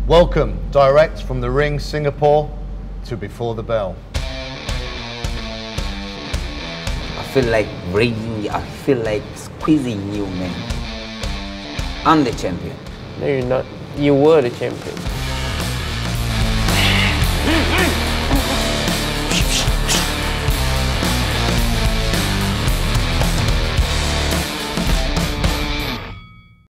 Welcome, direct from the ring, Singapore, to Before the Bell. I feel like raising you, I feel like squeezing you, man. I'm the champion. No, you're not. You were the champion.